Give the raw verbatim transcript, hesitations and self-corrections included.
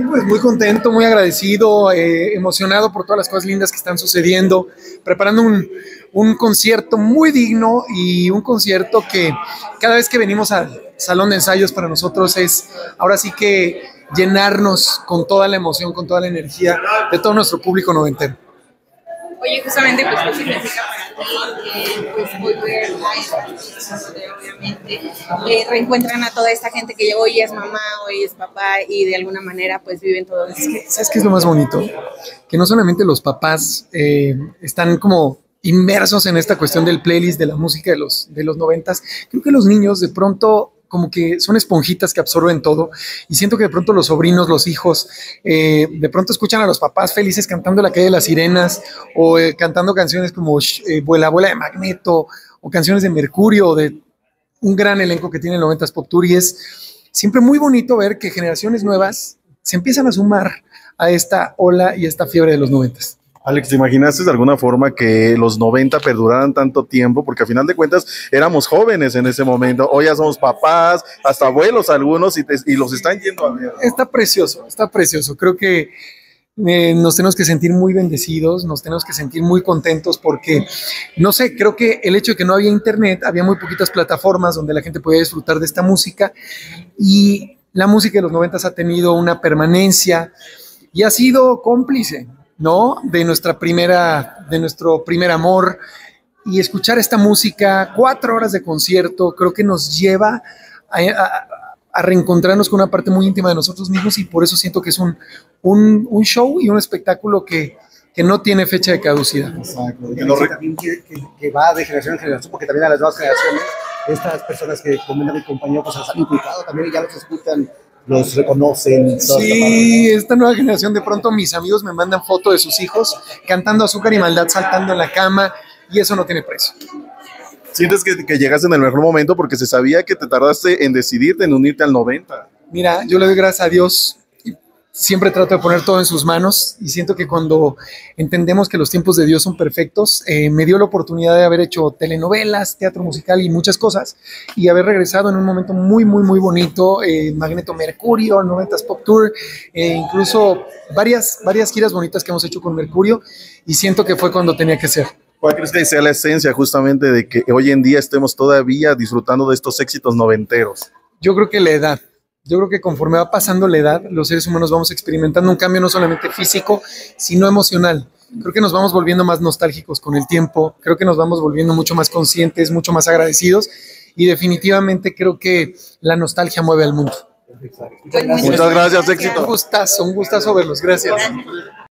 Bien, pues muy contento, muy agradecido, eh, emocionado por todas las cosas lindas que están sucediendo, preparando un, un concierto muy digno y un concierto que cada vez que venimos al salón de ensayos para nosotros es ahora sí que llenarnos con toda la emoción, con toda la energía de todo nuestro público noventero. Oye, justamente, pues, ¿qué significa para ti eh, pues, volver a esta fiesta donde obviamente eh, reencuentran a toda esta gente que hoy es mamá, hoy es papá y de alguna manera pues viven todo esto? Es que, ¿sabes qué es lo más bonito? Que no solamente los papás eh, están como inmersos en esta cuestión del playlist de la música de los, de los noventas, creo que los niños de pronto como que son esponjitas que absorben todo y siento que de pronto los sobrinos, los hijos, eh, de pronto escuchan a los papás felices cantando La calle de las sirenas o eh, cantando canciones como eh, Vuela, Vuela de Magneto o canciones de Mercurio o de un gran elenco que tiene el noventas Pop Tour y es siempre muy bonito ver que generaciones nuevas se empiezan a sumar a esta ola y esta fiebre de los noventas. Alex, ¿te imaginaste de alguna forma que los noventa perduraran tanto tiempo? Porque a final de cuentas éramos jóvenes en ese momento, hoy ya somos papás, hasta abuelos algunos y, te, y los están yendo a ver. Está precioso, está precioso. Creo que eh, nos tenemos que sentir muy bendecidos, nos tenemos que sentir muy contentos porque, no sé, creo que el hecho de que no había internet, había muy poquitas plataformas donde la gente podía disfrutar de esta música y la música de los noventas ha tenido una permanencia y ha sido cómplice, ¿no? De nuestra primera, de nuestro primer amor y escuchar esta música, cuatro horas de concierto, creo que nos lleva a, a, a reencontrarnos con una parte muy íntima de nosotros mismos y por eso siento que es un, un, un show y un espectáculo que, que no tiene fecha de caducidad. Exacto. Y que, también que, que, que va de generación en generación, porque también a las nuevas generaciones, estas personas que comentan mi compañero, pues se han inculcado también y ya los escuchan, los reconocen. Sí, esta, esta nueva generación, de pronto mis amigos me mandan fotos de sus hijos cantando Azúcar y Maldad, saltando en la cama, y eso no tiene precio. ¿Sientes que, que llegaste en el mejor momento porque se sabía que te tardaste en decidirte en unirte al noventa? Mira, yo le doy gracias a Dios, siempre trato de poner todo en sus manos y siento que cuando entendemos que los tiempos de Dios son perfectos, eh, me dio la oportunidad de haber hecho telenovelas, teatro musical y muchas cosas y haber regresado en un momento muy, muy, muy bonito, eh, Magneto Mercurio, noventas Pop Tour, eh, incluso varias, varias giras bonitas que hemos hecho con Mercurio y siento que fue cuando tenía que ser. ¿Cuál crees que sea la esencia justamente de que hoy en día estemos todavía disfrutando de estos éxitos noventeros? Yo creo que la edad. Yo creo que conforme va pasando la edad, los seres humanos vamos experimentando un cambio no solamente físico, sino emocional. Creo que nos vamos volviendo más nostálgicos con el tiempo, creo que nos vamos volviendo mucho más conscientes, mucho más agradecidos y definitivamente creo que la nostalgia mueve al mundo. Muchas gracias, éxito. Un gustazo, un gustazo verlos, gracias.